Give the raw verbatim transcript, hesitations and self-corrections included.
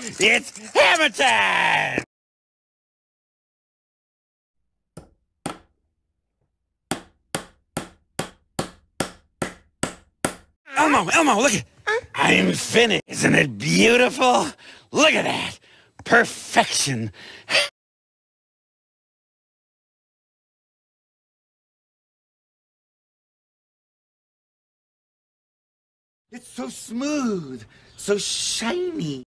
It's hammer time! Elmo, Elmo, look it. I'm finished. Isn't it beautiful? Look at that. Perfection. It's so smooth, so shiny.